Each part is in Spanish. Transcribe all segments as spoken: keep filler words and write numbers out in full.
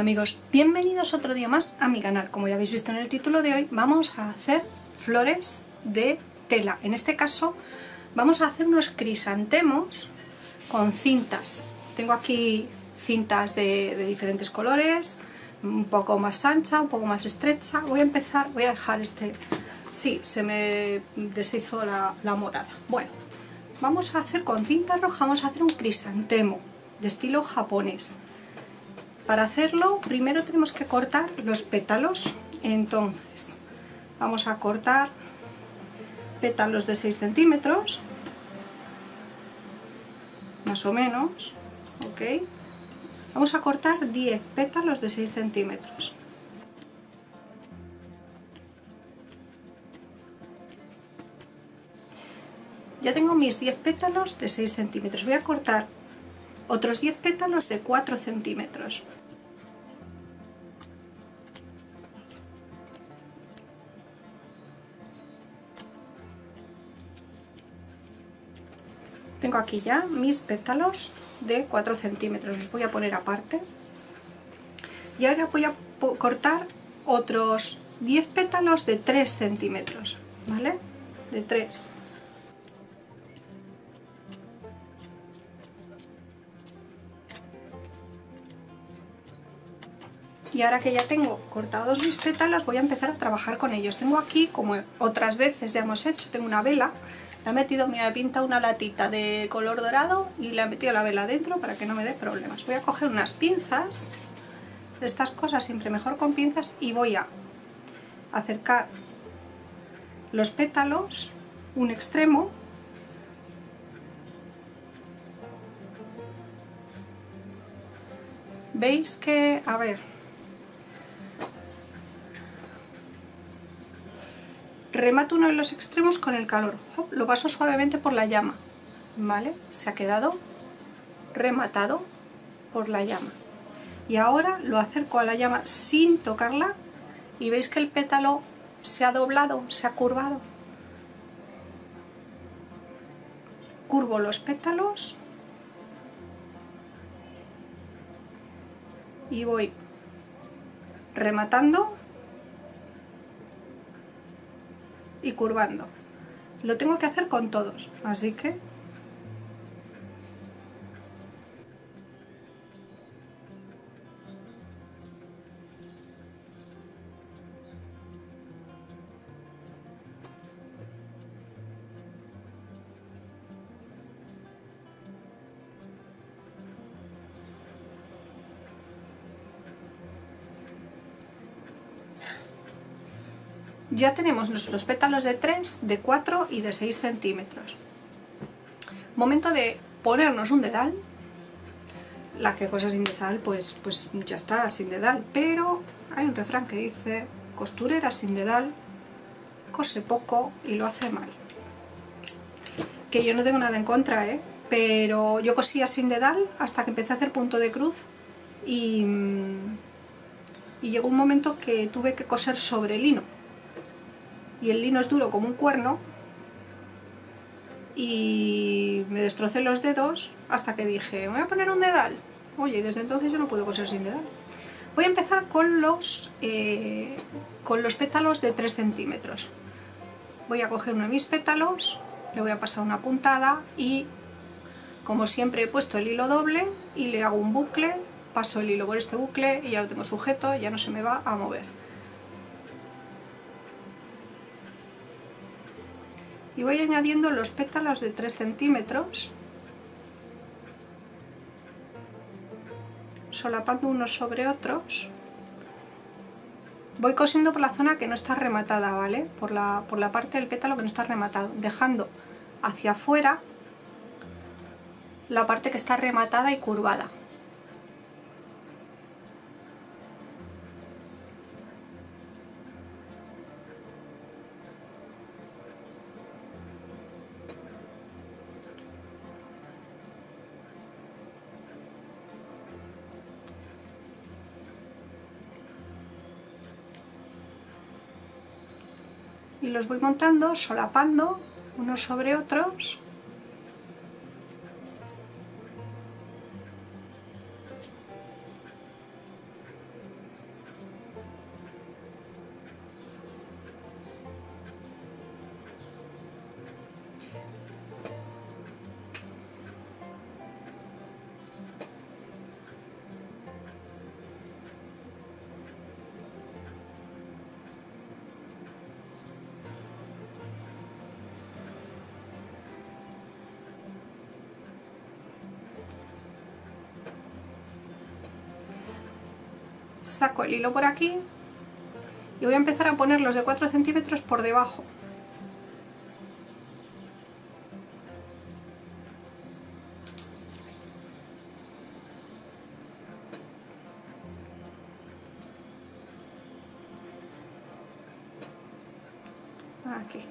amigos, bienvenidos otro día más a mi canal. Como ya habéis visto en el título de hoy, vamos a hacer flores de tela. En este caso vamos a hacer unos crisantemos con cintas. Tengo aquí cintas de, de diferentes colores, un poco más ancha, un poco más estrecha. Voy a empezar, voy a dejar este... Sí, se me deshizo la, la morada. Bueno, vamos a hacer con cinta roja, vamos a hacer un crisantemo de estilo japonés. Para hacerlo, primero tenemos que cortar los pétalos. Entonces, vamos a cortar pétalos de seis centímetros, más o menos, ok. Vamos a cortar diez pétalos de seis centímetros. Ya tengo mis diez pétalos de seis centímetros. Voy a cortar otros diez pétalos de cuatro centímetros. Tengo aquí ya mis pétalos de cuatro centímetros, los voy a poner aparte. Y ahora voy a cortar otros diez pétalos de tres centímetros, ¿vale? De tres. Y ahora que ya tengo cortados mis pétalos, voy a empezar a trabajar con ellos. Tengo aquí, como otras veces ya hemos hecho, tengo una vela. Le he metido, mira, he pintado una latita de color dorado y le he metido la vela dentro para que no me dé problemas. Voy a coger unas pinzas, de estas cosas siempre mejor con pinzas, y voy a acercar los pétalos, un extremo, veis que, a ver, remato uno de los extremos con el calor, lo paso suavemente por la llama, ¿vale? Se ha quedado rematado por la llama. Y ahora lo acerco a la llama sin tocarla y veis que el pétalo se ha doblado, se ha curvado. Curvo los pétalos y voy rematando y curvando. Lo tengo que hacer con todos, así que ya tenemos nuestros pétalos de tres, de cuatro y de seis centímetros. Momento de ponernos un dedal. La que cosa sin dedal, pues, pues ya está, sin dedal. Pero hay un refrán que dice: costurera sin dedal cose poco y lo hace mal. Que yo no tengo nada en contra, ¿eh? Pero yo cosía sin dedal hasta que empecé a hacer punto de cruz y, y llegó un momento que tuve que coser sobre lino. Y el lino es duro como un cuerno y me destrocé los dedos hasta que dije, me voy a poner un dedal. Oye, y desde entonces yo no puedo coser sin dedal. Voy a empezar con los, eh, con los pétalos de tres centímetros. Voy a coger uno de mis pétalos, le voy a pasar una puntada y, como siempre, he puesto el hilo doble y le hago un bucle, paso el hilo por este bucle y ya lo tengo sujeto, ya no se me va a mover. Y voy añadiendo los pétalos de tres centímetros, solapando unos sobre otros. Voy cosiendo por la zona que no está rematada, ¿vale? Por la, por la parte del pétalo que no está rematado, dejando hacia afuera la parte que está rematada y curvada. Y los voy montando, solapando unos sobre otros. saco el hilo por aquí y voy a empezar a poner los de cuatro centímetros por debajo. Aquí.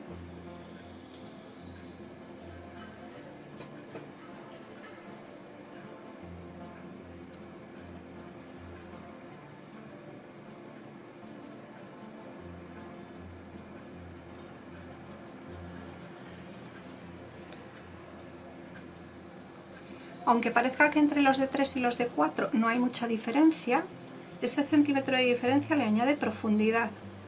Aunque parezca que entre los de tres y los de cuatro no hay mucha diferencia, ese centímetro de diferencia le añade profundidad.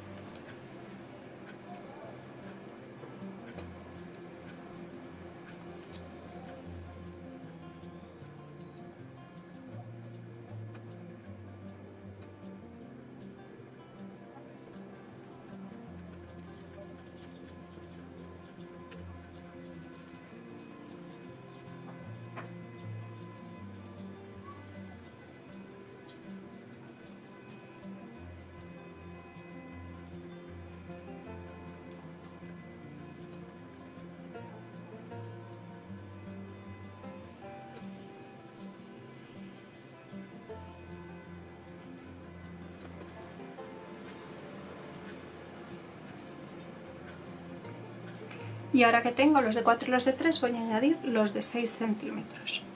Y ahora que tengo los de cuatro y los de tres voy a añadir los de seis centímetros.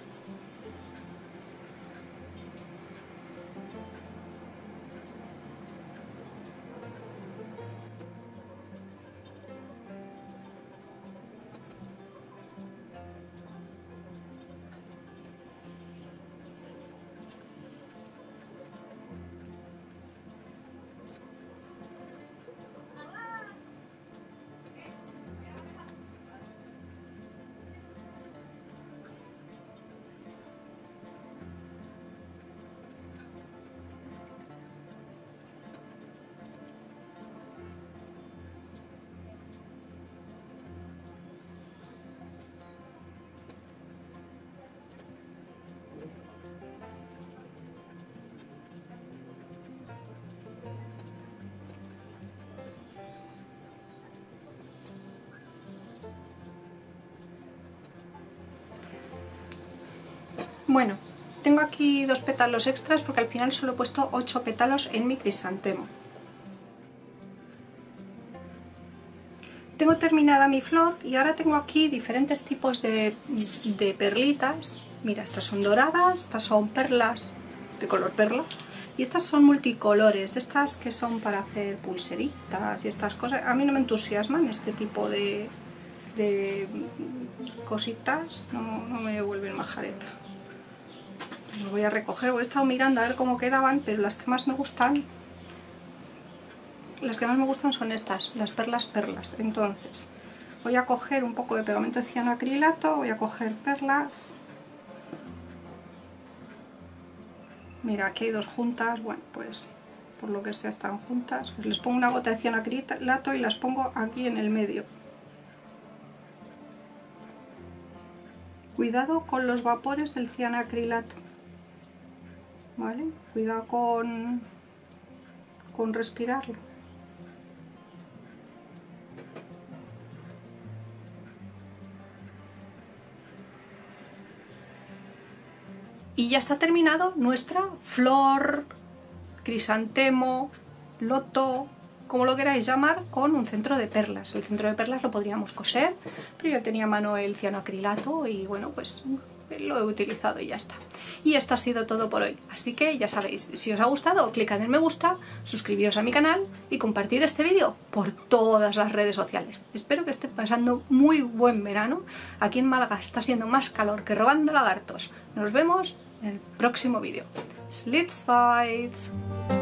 Bueno, tengo aquí dos pétalos extras porque al final solo he puesto ocho pétalos en mi crisantemo. Tengo terminada mi flor y ahora tengo aquí diferentes tipos de, de perlitas. Mira, estas son doradas, estas son perlas de color perla y estas son multicolores, de estas que son para hacer pulseritas y estas cosas. A mí no me entusiasman este tipo de, de cositas, no, no me vuelven majareta. Los voy a recoger, he estado mirando a ver cómo quedaban, pero las que más me gustan, las que más me gustan son estas, las perlas perlas. Entonces voy a coger un poco de pegamento de cianoacrilato, voy a coger perlas. Mira, aquí hay dos juntas, bueno, pues por lo que sea están juntas. Pues les pongo una gota de cianoacrilato y las pongo aquí en el medio. Cuidado con los vapores del cianoacrilato. ¿Vale? Cuidado con, con respirarlo. Y ya está terminado nuestra flor, crisantemo, loto, como lo queráis llamar, con un centro de perlas. El centro de perlas lo podríamos coser, pero yo tenía a mano el cianoacrilato y bueno, pues lo he utilizado y ya está. Y esto ha sido todo por hoy, así que ya sabéis, si os ha gustado, clicad en me gusta, suscribiros a mi canal y compartid este vídeo por todas las redes sociales. Espero que esté pasando muy buen verano. Aquí en Málaga está haciendo más calor que robando lagartos. Nos vemos en el próximo vídeo. Slits Fights.